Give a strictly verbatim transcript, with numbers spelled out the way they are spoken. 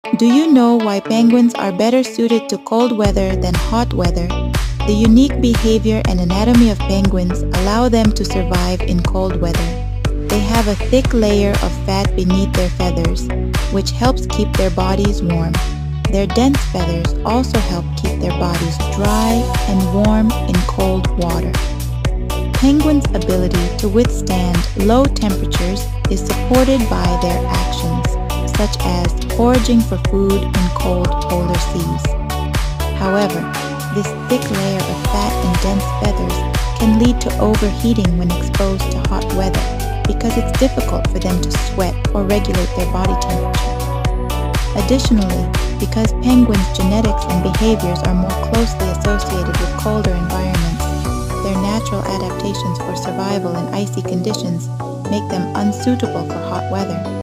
Do you know why penguins are better suited to cold weather than hot weather? The unique behavior and anatomy of penguins allow them to survive in cold weather. They have a thick layer of fat beneath their feathers, which helps keep their bodies warm. Their dense feathers also help keep their bodies dry and warm in cold water. Penguins' ability to withstand low temperatures is supported by their actions, such as foraging for food in cold polar seas. However, this thick layer of fat and dense feathers can lead to overheating when exposed to hot weather because it's difficult for them to sweat or regulate their body temperature. Additionally, because penguins' genetics and behaviors are more closely associated with colder environments, their natural adaptations for survival in icy conditions make them unsuitable for hot weather.